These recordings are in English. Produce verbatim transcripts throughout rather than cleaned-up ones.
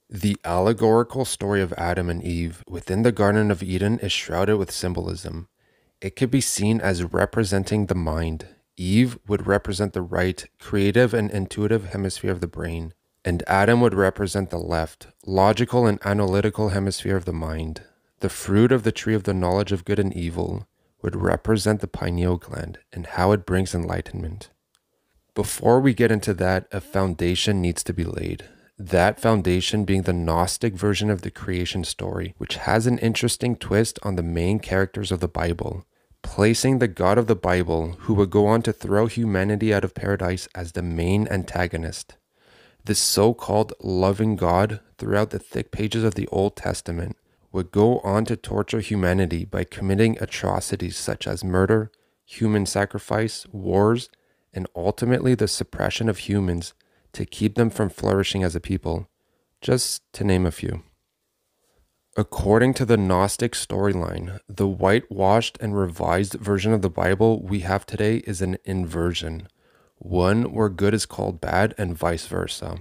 The allegorical story of Adam and Eve within the Garden of Eden is shrouded with symbolism. It could be seen as representing the mind. Eve would represent the right, creative and intuitive hemisphere of the brain, and Adam would represent the left, logical and analytical hemisphere of the mind. The fruit of the tree of the knowledge of good and evil would represent the pineal gland and how it brings enlightenment. Before we get into that, a foundation needs to be laid. That foundation being the Gnostic version of the creation story, which has an interesting twist on the main characters of the Bible, placing the God of the Bible, who would go on to throw humanity out of paradise, as the main antagonist. This so-called loving God, throughout the thick pages of the Old Testament, would go on to torture humanity by committing atrocities such as murder, human sacrifice, wars, and ultimately the suppression of humans to keep them from flourishing as a people, just to name a few. According to the Gnostic storyline, the whitewashed and revised version of the Bible we have today is an inversion, one where good is called bad and vice versa.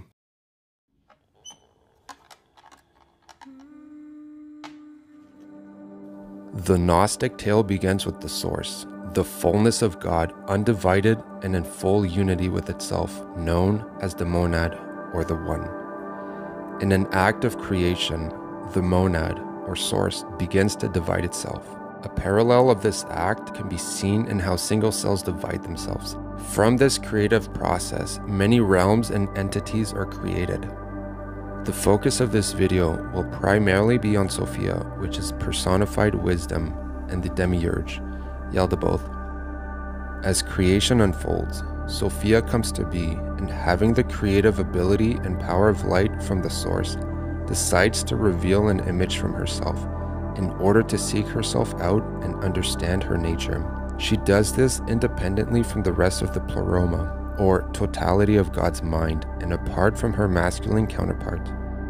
The Gnostic tale begins with the source, the fullness of God, undivided and in full unity with itself, known as the monad or the one. In an act of creation, the monad or source begins to divide itself. A parallel of this act can be seen in how single cells divide themselves. From this creative process, many realms and entities are created. The focus of this video will primarily be on Sophia, which is personified wisdom, and the demiurge, Yaldabaoth. As creation unfolds, Sophia comes to be, and having the creative ability and power of light from the source, decides to reveal an image from herself in order to seek herself out and understand her nature. She does this independently from the rest of the pleroma, or totality of God's mind, and apart from her masculine counterpart.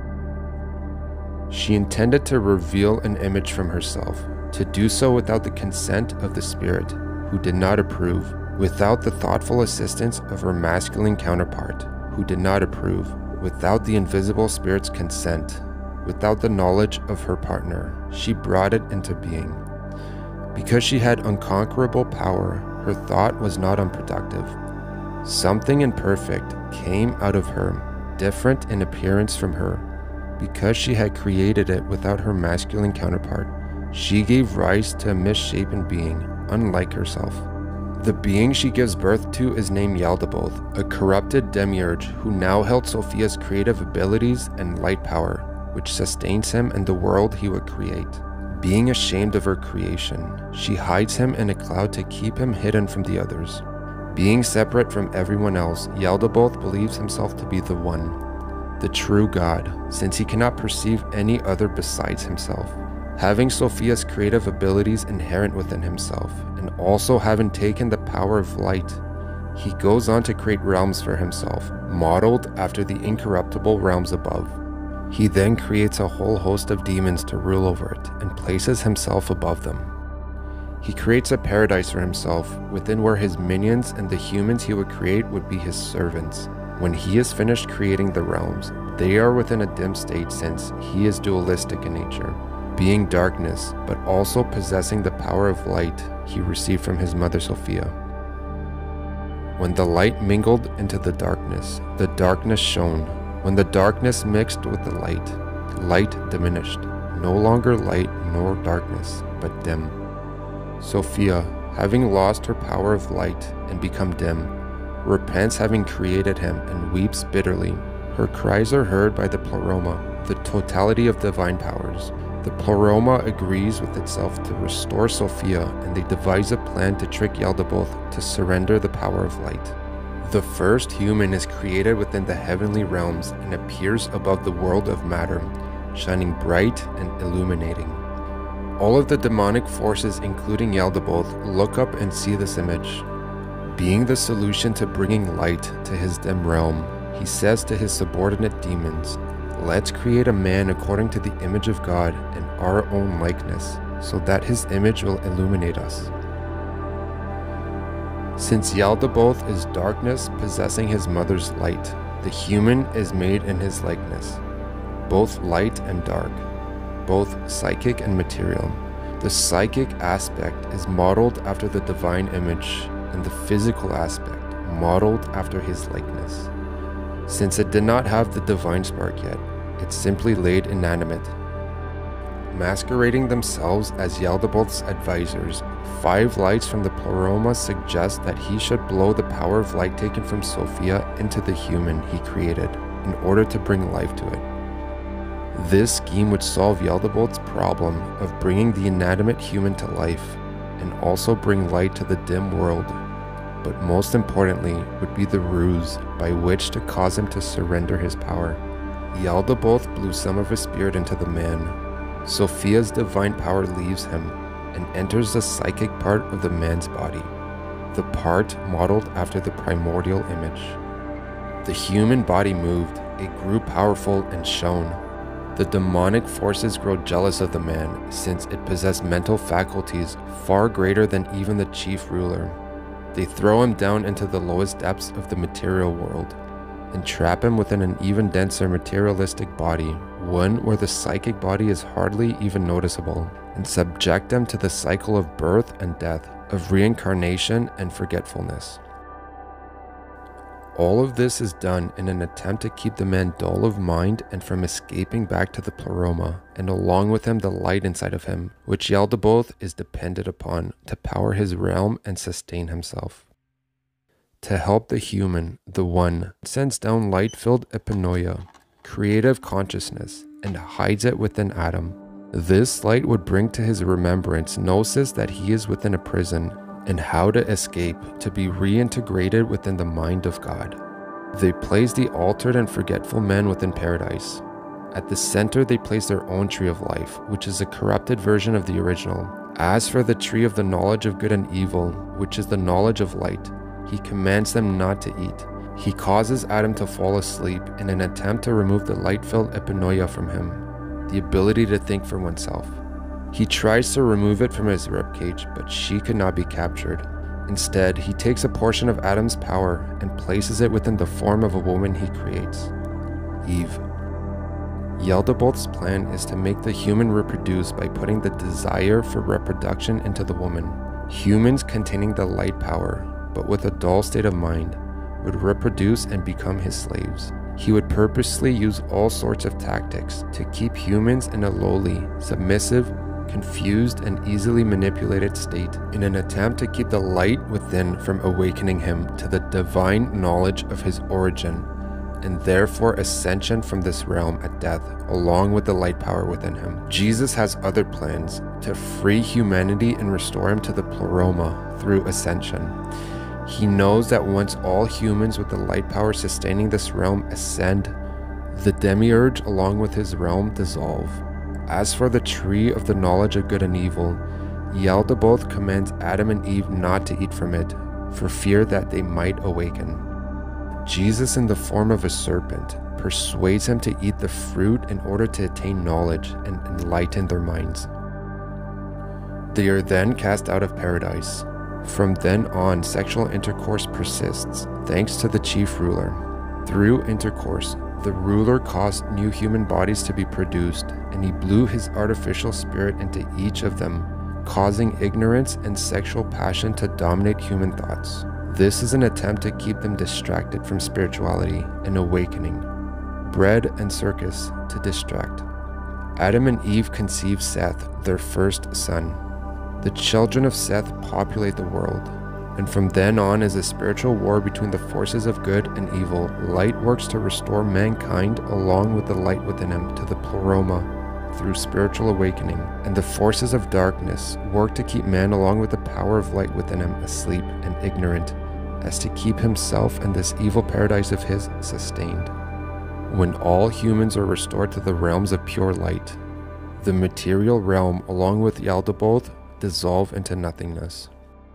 She intended to reveal an image from herself, to do so without the consent of the spirit, who did not approve, without the thoughtful assistance of her masculine counterpart, who did not approve, without the invisible spirit's consent, without the knowledge of her partner. She brought it into being. Because she had unconquerable power, her thought was not unproductive. Something imperfect came out of her, different in appearance from her. Because she had created it without her masculine counterpart, she gave rise to a misshapen being, unlike herself. The being she gives birth to is named Yaldabaoth, a corrupted demiurge who now held Sophia's creative abilities and light power, which sustains him and the world he would create. Being ashamed of her creation, she hides him in a cloud to keep him hidden from the others. Being separate from everyone else, Yaldabaoth believes himself to be the One, the true God, since he cannot perceive any other besides himself. Having Sophia's creative abilities inherent within himself, and also having taken the power of light, he goes on to create realms for himself, modeled after the incorruptible realms above. He then creates a whole host of demons to rule over it, and places himself above them. He creates a paradise for himself, within where his minions and the humans he would create would be his servants. When he is finished creating the realms, they are within a dim state since he is dualistic in nature, being darkness, but also possessing the power of light he received from his mother Sophia. When the light mingled into the darkness, the darkness shone. When the darkness mixed with the light, light diminished. No longer light nor darkness, but dim. Sophia, having lost her power of light and become dim, repents having created him and weeps bitterly. Her cries are heard by the pleroma, the totality of divine powers. The pleroma agrees with itself to restore Sophia, and they devise a plan to trick Yaldabaoth to surrender the power of light. The first human is created within the heavenly realms and appears above the world of matter, shining bright and illuminating. All of the demonic forces, including Yaldabaoth, look up and see this image. Being the solution to bringing light to his dim realm, he says to his subordinate demons, "Let's create a man according to the image of God and our own likeness, so that his image will illuminate us." Since Yaldabaoth is darkness possessing his mother's light, the human is made in his likeness. both light and dark, both psychic and material. The psychic aspect is modeled after the divine image, and the physical aspect modeled after his likeness. Since it did not have the divine spark yet, it simply laid inanimate. Masquerading themselves as Yaldabaoth's advisors, five lights from the Pleroma suggest that he should blow the power of light taken from Sophia into the human he created in order to bring life to it. This scheme would solve Yaldabaoth's problem of bringing the inanimate human to life and also bring light to the dim world, but most importantly would be the ruse by which to cause him to surrender his power. Yaldabaoth blew some of his spirit into the man. Sophia's divine power leaves him and enters the psychic part of the man's body, the part modeled after the primordial image. The human body moved, it grew powerful and shone. The demonic forces grow jealous of the man, since it possessed mental faculties far greater than even the chief ruler. They throw him down into the lowest depths of the material world, and trap him within an even denser materialistic body, one where the psychic body is hardly even noticeable, and subject him to the cycle of birth and death, of reincarnation and forgetfulness. All of this is done in an attempt to keep the man dull of mind and from escaping back to the Pleroma, and along with him the light inside of him, which Yaldabaoth is dependent upon to power his realm and sustain himself. To help the human, the One sends down light-filled epinoia, creative consciousness, and hides it within Adam. This light would bring to his remembrance gnosis that he is within a prison, and how to escape to be reintegrated within the mind of God. They place the altered and forgetful man within paradise. At the center they place their own tree of life, which is a corrupted version of the original. As for the tree of the knowledge of good and evil, which is the knowledge of light, he commands them not to eat. He causes Adam to fall asleep in an attempt to remove the light-filled epinoia from him, the ability to think for oneself. He tries to remove it from his ribcage, but she could not be captured. Instead, he takes a portion of Adam's power and places it within the form of a woman he creates, Eve. Yaldabaoth's plan is to make the human reproduce by putting the desire for reproduction into the woman. Humans containing the light power, but with a dull state of mind, would reproduce and become his slaves. He would purposely use all sorts of tactics to keep humans in a lowly, submissive, confused, and easily manipulated state in an attempt to keep the light within from awakening him to the divine knowledge of his origin, and therefore ascension from this realm at death, along with the light power within him. Jesus has other plans to free humanity and restore him to the Pleroma through ascension. He knows that once all humans with the light power sustaining this realm ascend, the demiurge along with his realm dissolve. As for the tree of the knowledge of good and evil, Yaldabaoth commands Adam and Eve not to eat from it, for fear that they might awaken. Jesus, in the form of a serpent, persuades him to eat the fruit in order to attain knowledge and enlighten their minds. They are then cast out of paradise. From then on, sexual intercourse persists, thanks to the chief ruler. Through intercourse, the ruler caused new human bodies to be produced, and he blew his artificial spirit into each of them, causing ignorance and sexual passion to dominate human thoughts. This is an attempt to keep them distracted from spirituality and awakening. Bread and circus to distract. Adam and Eve conceive Seth, their first son. The children of Seth populate the world, and from then on is a spiritual war between the forces of good and evil. Light works to restore mankind along with the light within him to the Pleroma through spiritual awakening, and the forces of darkness work to keep man along with the power of light within him asleep and ignorant, as to keep himself and this evil paradise of his sustained. When all humans are restored to the realms of pure light, the material realm along with Yaldabaoth dissolve into nothingness.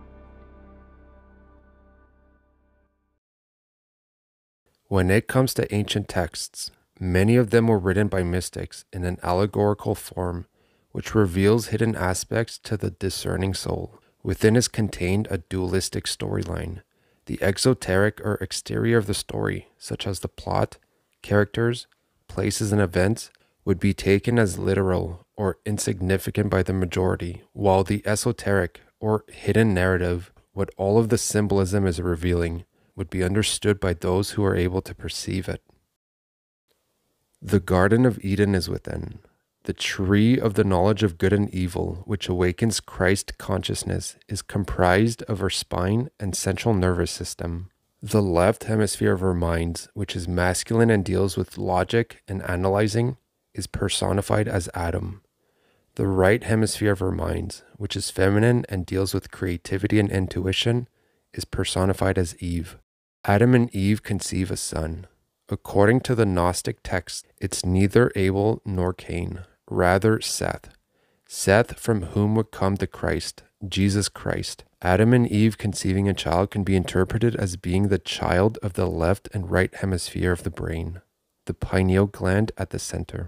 When it comes to ancient texts, many of them were written by mystics in an allegorical form, which reveals hidden aspects to the discerning soul. Within is contained a dualistic storyline, the exoteric or exterior of the story, such as the plot, characters, places and events, would be taken as literal or insignificant by the majority, while the esoteric or hidden narrative, what all of the symbolism is revealing, would be understood by those who are able to perceive it. The Garden of Eden is within. The tree of the knowledge of good and evil, which awakens Christ consciousness, is comprised of our spine and central nervous system. The left hemisphere of our minds, which is masculine and deals with logic and analyzing, is personified as Adam. The right hemisphere of our minds, which is feminine and deals with creativity and intuition, is personified as Eve. Adam and Eve conceive a son. According to the Gnostic text, it's neither Abel nor Cain, rather Seth. Seth, from whom would come the Christ, Jesus Christ. Adam and Eve conceiving a child can be interpreted as being the child of the left and right hemisphere of the brain, the pineal gland at the center.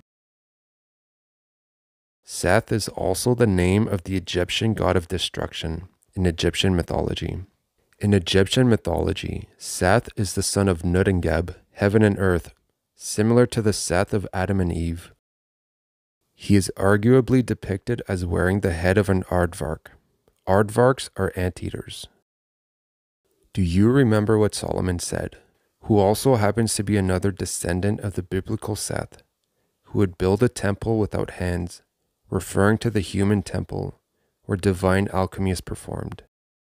Seth is also the name of the Egyptian god of destruction in Egyptian mythology. In Egyptian mythology, Seth is the son of Nut and Geb, heaven and earth, similar to the Seth of Adam and Eve. He is arguably depicted as wearing the head of an aardvark. Aardvarks are anteaters. Do you remember what Solomon said, who also happens to be another descendant of the biblical Seth, who would build a temple without hands, referring to the human temple where divine alchemy is performed?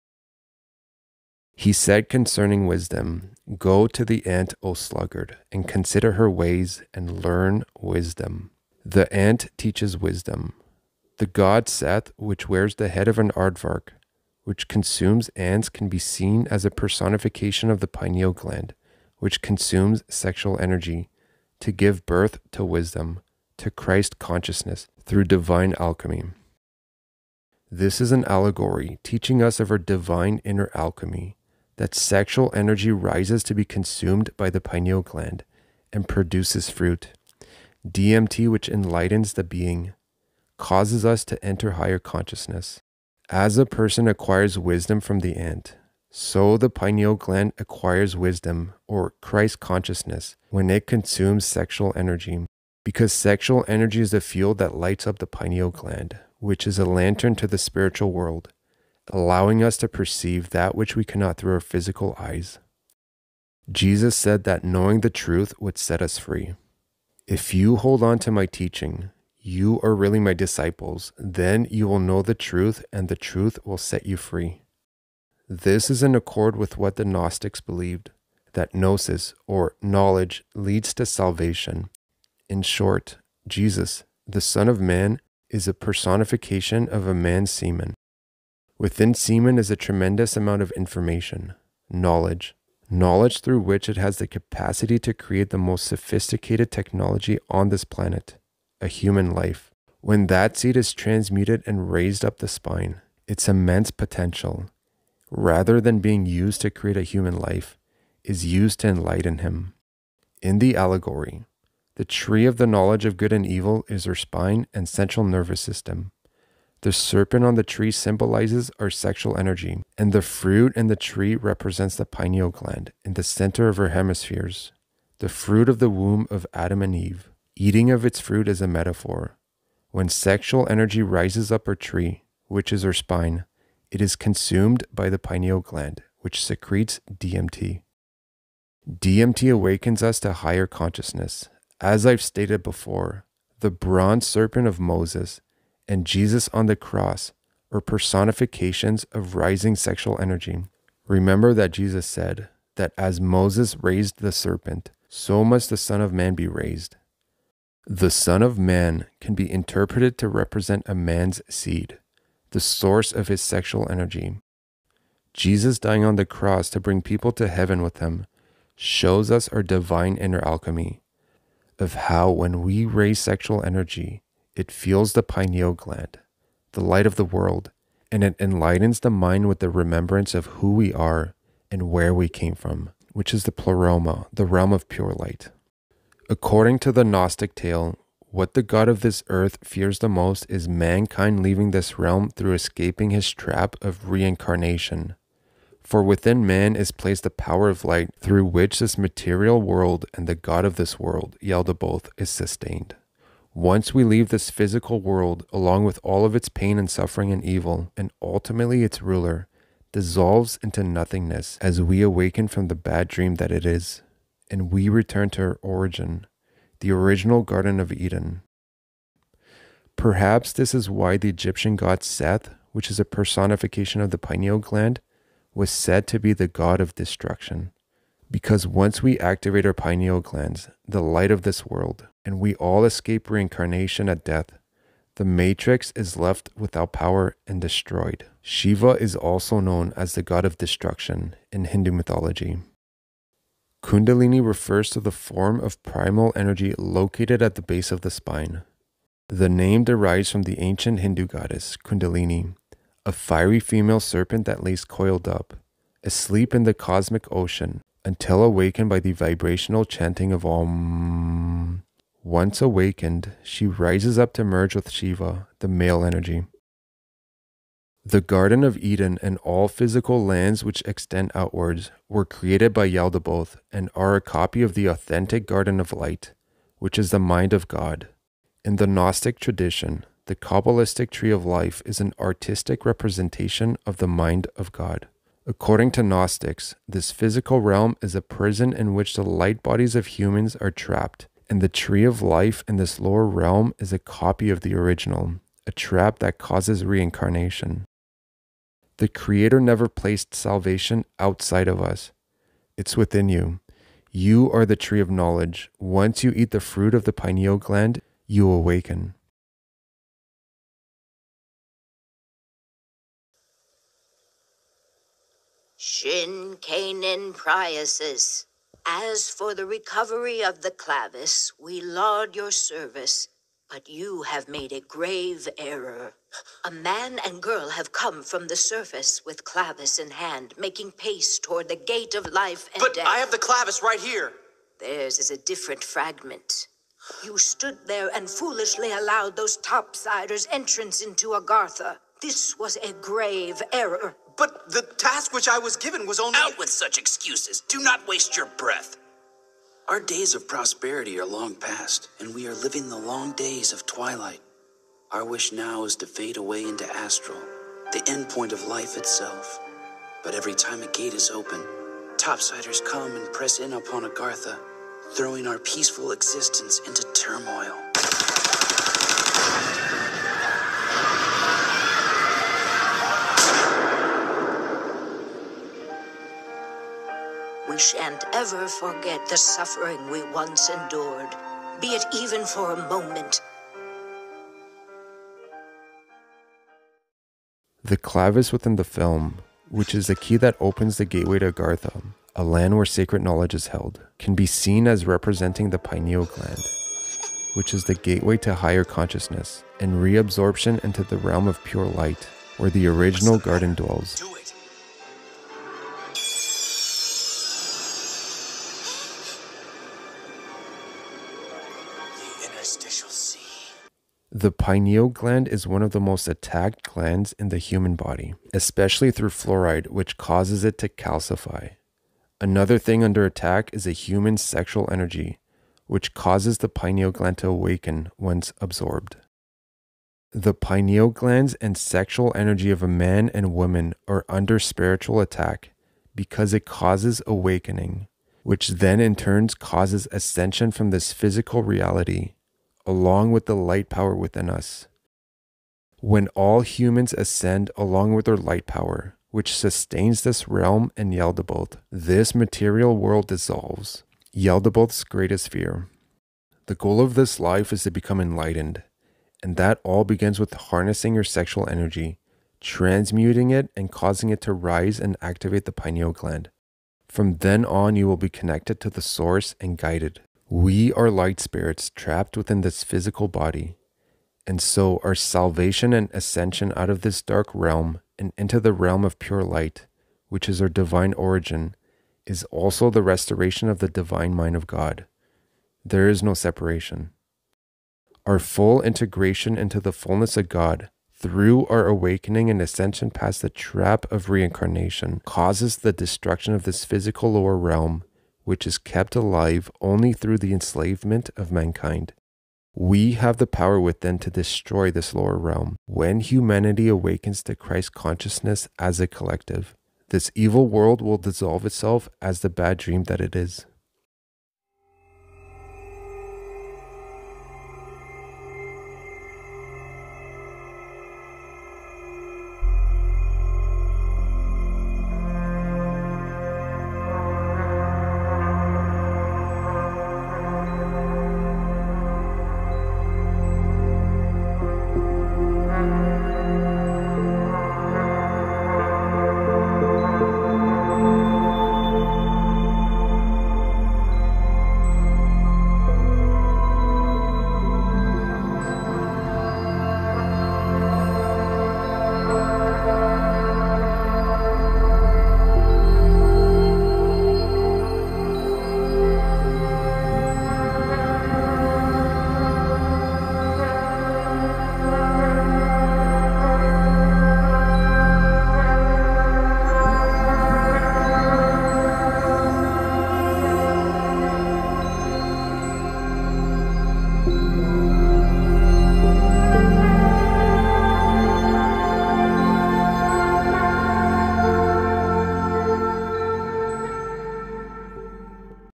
He said concerning wisdom, "Go to the ant, O sluggard, and consider her ways and learn wisdom." The ant teaches wisdom. The god Seth, which wears the head of an aardvark, which consumes ants, can be seen as a personification of the pineal gland, which consumes sexual energy to give birth to wisdom, to Christ consciousness through divine alchemy. This is an allegory teaching us of our divine inner alchemy, that sexual energy rises to be consumed by the pineal gland and produces fruit. D M T, which enlightens the being, causes us to enter higher consciousness. As a person acquires wisdom from the ant, so the pineal gland acquires wisdom, or Christ consciousness, when it consumes sexual energy. Because sexual energy is the fuel that lights up the pineal gland, which is a lantern to the spiritual world, allowing us to perceive that which we cannot through our physical eyes. Jesus said that knowing the truth would set us free. If you hold on to my teaching, you are really my disciples, then you will know the truth, and the truth will set you free. This is in accord with what the Gnostics believed, that gnosis, or knowledge, leads to salvation. In short, Jesus, the Son of Man, is a personification of a man's semen. Within semen is a tremendous amount of information, knowledge, knowledge through which it has the capacity to create the most sophisticated technology on this planet, a human life. When that seed is transmuted and raised up the spine, its immense potential, rather than being used to create a human life, is used to enlighten him. In the allegory, the tree of the knowledge of good and evil is our spine and central nervous system. The serpent on the tree symbolizes our sexual energy, and the fruit in the tree represents the pineal gland in the center of our hemispheres, the fruit of the womb of Adam and Eve. Eating of its fruit is a metaphor. When sexual energy rises up our tree, which is our spine, it is consumed by the pineal gland, which secretes D M T. D M T awakens us to higher consciousness. As I've stated before, the bronze serpent of Moses and Jesus on the cross are personifications of rising sexual energy. Remember that Jesus said that as Moses raised the serpent, so must the Son of Man be raised. The Son of Man can be interpreted to represent a man's seed, the source of his sexual energy. Jesus dying on the cross to bring people to heaven with him shows us our divine inner alchemy, of how when we raise sexual energy, it fuels the pineal gland, the light of the world, and it enlightens the mind with the remembrance of who we are and where we came from, which is the pleroma, the realm of pure light. According to the Gnostic tale, what the god of this earth fears the most is mankind leaving this realm through escaping his trap of reincarnation. For within man is placed the power of light through which this material world and the god of this world, Yaldabaoth, is sustained. Once we leave this physical world, along with all of its pain and suffering and evil, and ultimately its ruler, dissolves into nothingness as we awaken from the bad dream that it is, and we return to our origin, the original Garden of Eden. Perhaps this is why the Egyptian god Seth, which is a personification of the pineal gland, was said to be the god of destruction. Because once we activate our pineal glands, the light of this world, and we all escape reincarnation at death, the matrix is left without power and destroyed. Shiva is also known as the god of destruction in Hindu mythology. Kundalini refers to the form of primal energy located at the base of the spine. The name derives from the ancient Hindu goddess Kundalini, a fiery female serpent that lays coiled up, asleep in the cosmic ocean, until awakened by the vibrational chanting of Om. Once awakened, she rises up to merge with Shiva, the male energy. The Garden of Eden and all physical lands which extend outwards were created by Yaldabaoth and are a copy of the authentic Garden of Light, which is the mind of God. In the Gnostic tradition, the Kabbalistic tree of life is an artistic representation of the mind of God. According to Gnostics, this physical realm is a prison in which the light bodies of humans are trapped, and the tree of life in this lower realm is a copy of the original, a trap that causes reincarnation. The Creator never placed salvation outside of us. It's within you. You are the tree of knowledge. Once you eat the fruit of the pineal gland, you awaken. Shin Kanan Priasis, as for the recovery of the Clavis, we laud your service, but you have made a grave error. A man and girl have come from the surface with Clavis in hand, making pace toward the gate of life and but death. But I have the Clavis right here. Theirs is a different fragment. You stood there and foolishly allowed those topsiders entrance into Agartha. This was a grave error. But the task which I was given was only— Out with such excuses. Do not waste your breath. Our days of prosperity are long past, and we are living the long days of twilight. Our wish now is to fade away into astral, the end point of life itself. But every time a gate is open, topsiders come and press in upon Agartha, throwing our peaceful existence into turmoil. We shan't ever forget the suffering we once endured, be it even for a moment. The Clavis within the film, which is the key that opens the gateway to Agartha, a land where sacred knowledge is held, can be seen as representing the pineal gland, which is the gateway to higher consciousness and reabsorption into the realm of pure light, where the original garden dwells. Do it. The interstitial sea. The pineal gland is one of the most attacked glands in the human body, especially through fluoride, which causes it to calcify. Another thing under attack is a human's sexual energy, which causes the pineal gland to awaken once absorbed. The pineal glands and sexual energy of a man and woman are under spiritual attack because it causes awakening, which then in turn causes ascension from this physical reality, along with the light power within us. When all humans ascend along with their light power, which sustains this realm and Yaldabaoth, this material world dissolves. Yaldabaoth's greatest fear. The goal of this life is to become enlightened, and that all begins with harnessing your sexual energy, transmuting it and causing it to rise and activate the pineal gland. From then on, you will be connected to the source and guided. We are light spirits trapped within this physical body, and so our salvation and ascension out of this dark realm and into the realm of pure light, which is our divine origin, is also the restoration of the divine mind of God. There is no separation. Our full integration into the fullness of God through our awakening and ascension past the trap of reincarnation causes the destruction of this physical lower realm, which is kept alive only through the enslavement of mankind. We have the power within to destroy this lower realm. When humanity awakens to Christ consciousness as a collective, this evil world will dissolve itself as the bad dream that it is.